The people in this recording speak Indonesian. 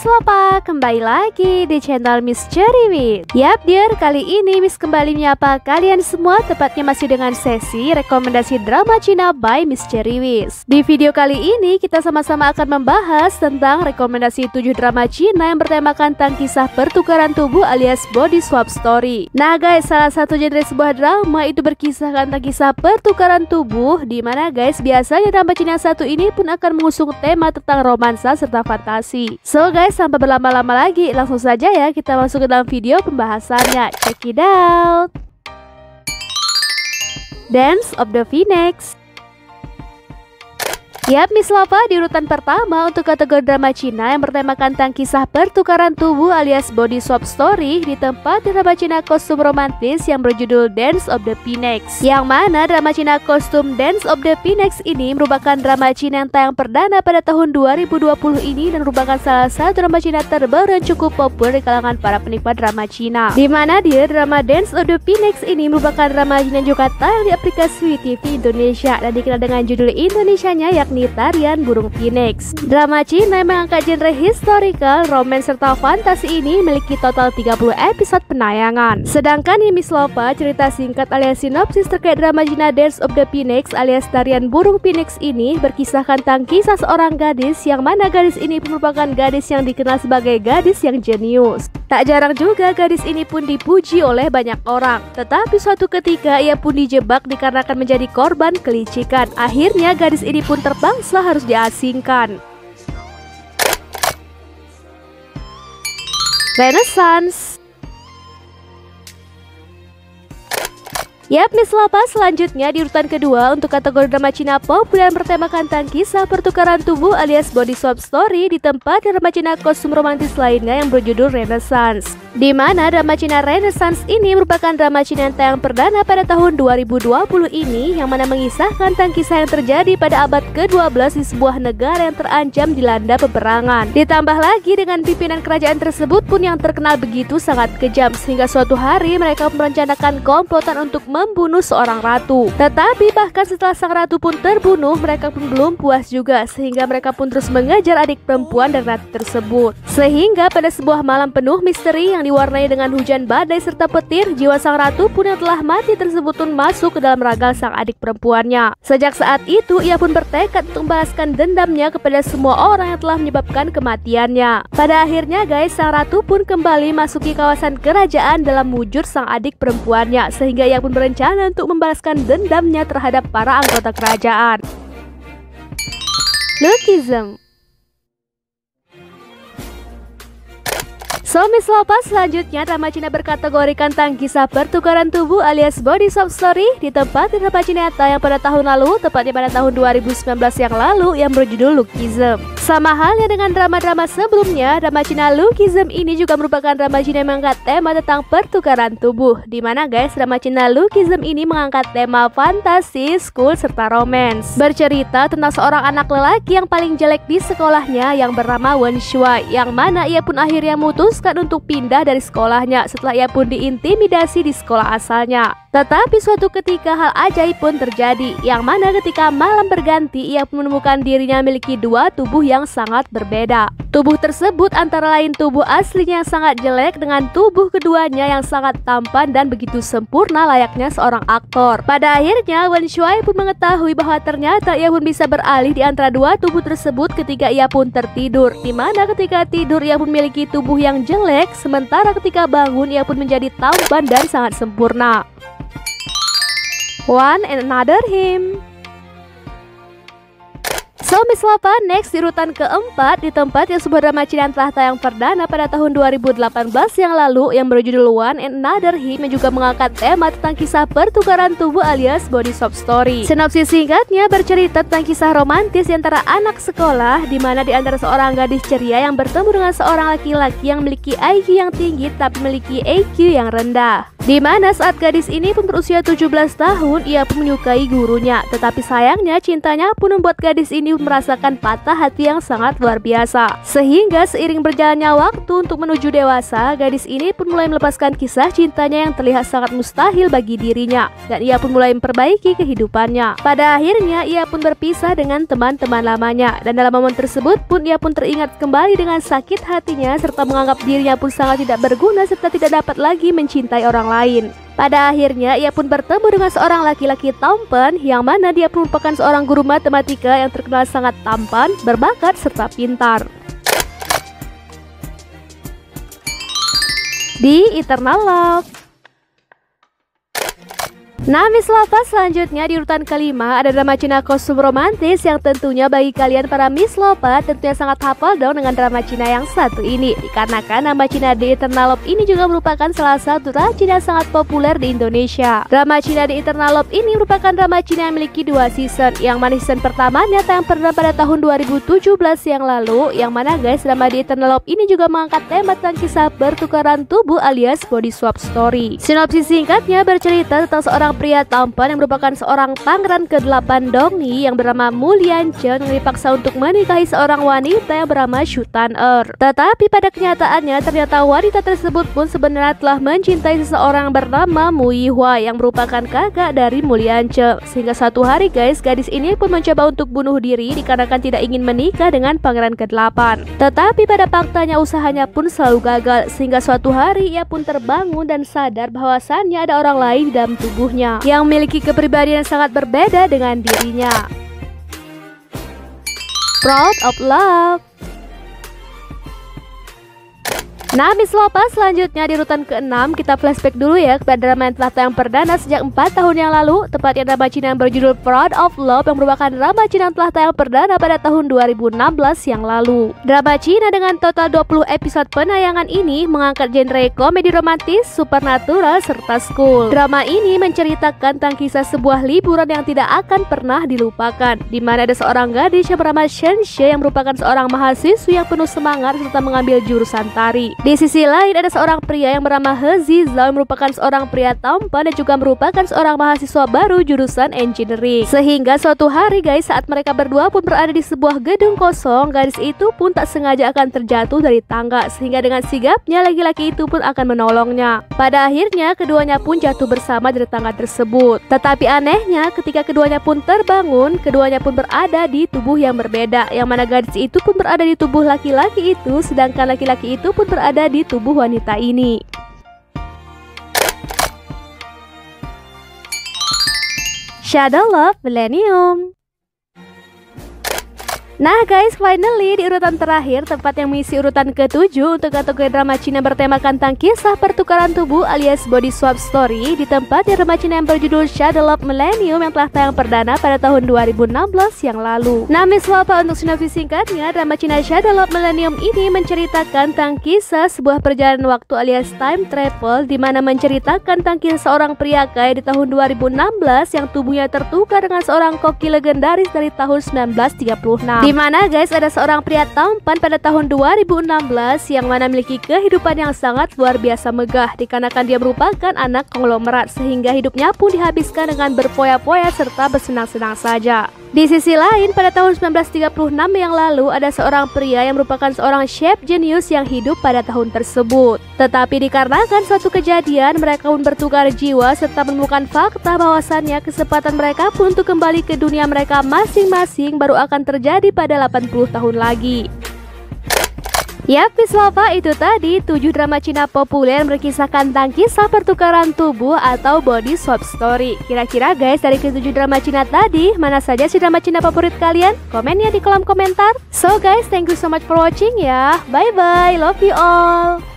Miss Lopa, kembali lagi di channel Miss Ceriwis. Yap dear, kali ini Miss kembali menyapa kalian semua, tepatnya masih dengan sesi rekomendasi drama Cina by Miss Ceriwis. Di video kali ini kita sama-sama akan membahas tentang rekomendasi 7 drama Cina yang bertemakan tentang kisah pertukaran tubuh alias body swap story. Nah guys, salah satu genre sebuah drama itu berkisahkan tentang kisah pertukaran tubuh, dimana guys biasanya drama Cina yang satu ini pun akan mengusung tema tentang romansa serta fantasi. So guys, tanpa berlama-lama lagi, langsung saja ya kita masuk ke dalam video pembahasannya. Check it out. Dance of the Phoenix. Yap, Miss Lopa di urutan pertama untuk kategori drama Cina yang bertemakan tentang kisah pertukaran tubuh alias body swap story di tempat drama Cina kostum romantis yang berjudul Dance of the Phoenix. Yang mana drama Cina kostum Dance of the Phoenix ini merupakan drama Cina yang tayang perdana pada tahun 2020 ini dan merupakan salah satu drama Cina terbaru yang cukup populer di kalangan para penikmat drama Cina. Dimana dia drama Dance of the Phoenix ini merupakan drama Cina yang juga tayang di aplikasi WeTV Indonesia dan dikenal dengan judul Indonesianya yakni Tarian Burung Phoenix. Drama Cina yang mengangkat genre historical, romance serta fantasi ini memiliki total 30 episode penayangan. Sedangkan di Miss Lopa, cerita singkat alias sinopsis terkait drama Cina Dance of the Phoenix alias Tarian Burung Phoenix ini berkisahkan tentang kisah seorang gadis yang mana gadis ini merupakan gadis yang dikenal sebagai gadis yang jenius. Tak jarang juga gadis ini pun dipuji oleh banyak orang. Tetapi suatu ketika ia pun dijebak dikarenakan menjadi korban kelicikan. Akhirnya gadis ini pun terpaksa harus diasingkan. Renaissance. Yap, Miss Lopa selanjutnya di urutan kedua untuk kategori drama Cina populer yang bertemakan tentang kisah pertukaran tubuh alias body swap story di tempat drama Cina kostum romantis lainnya yang berjudul Renaissance. Di mana drama Cina Renaissance ini merupakan drama Cina yang tayang perdana pada tahun 2020 ini yang mana mengisahkan tentang kisah yang terjadi pada abad ke-12 di sebuah negara yang terancam dilanda peperangan. Ditambah lagi dengan pimpinan kerajaan tersebut pun yang terkenal begitu sangat kejam sehingga suatu hari mereka merencanakan komplotan untuk membunuh seorang ratu. Tetapi bahkan setelah sang ratu pun terbunuh, mereka pun belum puas juga sehingga mereka pun terus mengejar adik perempuan dan ratu tersebut. Sehingga pada sebuah malam penuh misteri yang diwarnai dengan hujan badai serta petir, jiwa sang ratu pun yang telah mati tersebut pun masuk ke dalam ragal sang adik perempuannya. Sejak saat itu ia pun bertekad untuk membalaskan dendamnya kepada semua orang yang telah menyebabkan kematiannya. Pada akhirnya guys, sang ratu pun kembali masuki kawasan kerajaan dalam wujud sang adik perempuannya sehingga ia pun berencana untuk membalaskan dendamnya terhadap para anggota kerajaan. Lookism. So Miss Lopa selanjutnya drama Cina berkategorikan tentang kisah pertukaran tubuh alias body swap story di tempat drama Cina yang pada tahun lalu, tepatnya pada tahun 2019 yang lalu yang berjudul Lookism. Sama halnya dengan drama-drama sebelumnya, drama Cina Lookism ini juga merupakan drama Cina yang mengangkat tema tentang pertukaran tubuh. Dimana guys, drama Cina Lookism ini mengangkat tema fantasi, school, serta romance. Bercerita tentang seorang anak lelaki yang paling jelek di sekolahnya yang bernama Wen Shuai, yang mana ia pun akhirnya memutuskan untuk pindah dari sekolahnya setelah ia pun diintimidasi di sekolah asalnya. Tetapi suatu ketika hal ajaib pun terjadi, yang mana ketika malam berganti ia pun menemukan dirinya memiliki dua tubuh yang sangat berbeda. Tubuh tersebut antara lain tubuh aslinya yang sangat jelek dengan tubuh keduanya yang sangat tampan dan begitu sempurna layaknya seorang aktor. Pada akhirnya Wen Shuai pun mengetahui bahwa ternyata ia pun bisa beralih di antara dua tubuh tersebut ketika ia pun tertidur. Dimana ketika tidur ia pun memiliki tubuh yang jelek, sementara ketika bangun ia pun menjadi tampan dan sangat sempurna. One and Another Him. So Miss Lopa, next di urutan keempat di tempat yang sebuah drama Cina yang telah tayang perdana pada tahun 2018 yang lalu yang berjudul One and Another Him yang juga mengangkat tema tentang kisah pertukaran tubuh alias body swap story. Sinopsis singkatnya bercerita tentang kisah romantis di antara anak sekolah, di mana di antara seorang gadis ceria yang bertemu dengan seorang laki-laki yang memiliki IQ yang tinggi tapi memiliki EQ yang rendah. Di mana saat gadis ini pun berusia 17 tahun, ia pun menyukai gurunya. Tetapi sayangnya cintanya pun membuat gadis ini merasakan patah hati yang sangat luar biasa. Sehingga seiring berjalannya waktu untuk menuju dewasa, gadis ini pun mulai melepaskan kisah cintanya yang terlihat sangat mustahil bagi dirinya. Dan ia pun mulai memperbaiki kehidupannya. Pada akhirnya ia pun berpisah dengan teman-teman lamanya. Dan dalam momen tersebut pun ia pun teringat kembali dengan sakit hatinya serta menganggap dirinya pun sangat tidak berguna serta tidak dapat lagi mencintai orang lain. Pada akhirnya ia pun bertemu dengan seorang laki-laki tampan yang mana dia pun merupakan seorang guru matematika yang terkenal sangat tampan, berbakat serta pintar. Di Eternal Love. Nah, Miss Lovers, selanjutnya di urutan kelima ada drama Cina kostum romantis yang tentunya bagi kalian para Miss Lovers tentunya sangat hafal dong dengan drama Cina yang satu ini. Dikarenakan nama Cina The Eternal Love ini juga merupakan salah satu drama Cina sangat populer di Indonesia. Drama Cina The Eternal Love ini merupakan drama Cina yang memiliki 2 season. Yang mana season pertamanya tayang perdana pada tahun 2017 yang lalu. Yang mana guys, drama The Eternal Love ini juga mengangkat tema tentang kisah pertukaran tubuh alias body swap story. Sinopsis singkatnya bercerita tentang seorang pria tampan yang merupakan seorang pangeran ke-8 Dongni yang bernama Mulian Chen yang dipaksa untuk menikahi seorang wanita yang bernama Shu Tan-er. Tetapi pada kenyataannya ternyata wanita tersebut pun sebenarnya telah mencintai seseorang bernama Mu Yihua yang merupakan kakak dari Mulian Chen. Sehingga suatu hari guys, gadis ini pun mencoba untuk bunuh diri dikarenakan tidak ingin menikah dengan pangeran ke-8. Tetapi pada faktanya usahanya pun selalu gagal, sehingga suatu hari ia pun terbangun dan sadar bahwasannya ada orang lain di dalam tubuhnya yang memiliki kepribadian yang sangat berbeda dengan dirinya. Proud of Love. Nah, Miss Lovers, selanjutnya di urutan ke-6 kita flashback dulu ya kepada drama yang telah tayang perdana sejak 4 tahun yang lalu, tepatnya drama Cina yang berjudul Proud of Love yang merupakan drama Cina yang telah tayang perdana pada tahun 2016 yang lalu. Drama Cina dengan total 20 episode penayangan ini mengangkat genre komedi romantis, supernatural, serta school. Drama ini menceritakan tentang kisah sebuah liburan yang tidak akan pernah dilupakan, di mana ada seorang gadis yang bernama Shen Xie yang merupakan seorang mahasiswi yang penuh semangat serta mengambil jurusan tari. Di sisi lain ada seorang pria yang bernama He Zhizhao yang merupakan seorang pria tampan dan juga merupakan seorang mahasiswa baru jurusan engineering. Sehingga suatu hari guys, saat mereka berdua pun berada di sebuah gedung kosong, gadis itu pun tak sengaja akan terjatuh dari tangga, sehingga dengan sigapnya laki-laki itu pun akan menolongnya. Pada akhirnya keduanya pun jatuh bersama dari tangga tersebut. Tetapi anehnya ketika keduanya pun terbangun, keduanya pun berada di tubuh yang berbeda, yang mana gadis itu pun berada di tubuh laki-laki itu, sedangkan laki-laki itu pun berada di tubuh wanita ini. Shadow Love Millennium. Nah guys, finally di urutan terakhir, tempat yang mengisi urutan ke-7 untuk kategori drama Cina bertemakan tentang kisah pertukaran tubuh alias body swap story, di tempat yang drama Cina yang berjudul Shadow Love Millennium yang telah tayang perdana pada tahun 2016 yang lalu. Nah Miss Wapa, untuk sinopsis singkatnya, drama Cina Shadow Love Millennium ini menceritakan tentang kisah sebuah perjalanan waktu alias time travel, di mana menceritakan tentang kisah seorang pria kaya di tahun 2016 yang tubuhnya tertukar dengan seorang koki legendaris dari tahun 1936. Di mana guys, ada seorang pria tampan pada tahun 2016 yang mana memiliki kehidupan yang sangat luar biasa megah dikarenakan dia merupakan anak konglomerat, sehingga hidupnya pun dihabiskan dengan berfoya-foya serta bersenang-senang saja. Di sisi lain, pada tahun 1936 yang lalu ada seorang pria yang merupakan seorang chef jenius yang hidup pada tahun tersebut. Tetapi dikarenakan suatu kejadian, mereka pun bertukar jiwa serta menemukan fakta bahwasannya kesempatan mereka pun untuk kembali ke dunia mereka masing-masing baru akan terjadi pada 80 tahun lagi. Yap, Miss Wapa, itu tadi 7 drama Cina populer yang berkisahkan tentang kisah pertukaran tubuh atau body swap story. Kira-kira guys, dari ke-7 drama Cina tadi, mana saja sih drama Cina favorit kalian? Komen ya di kolom komentar. So guys, thank you so much for watching ya. Bye bye, love you all.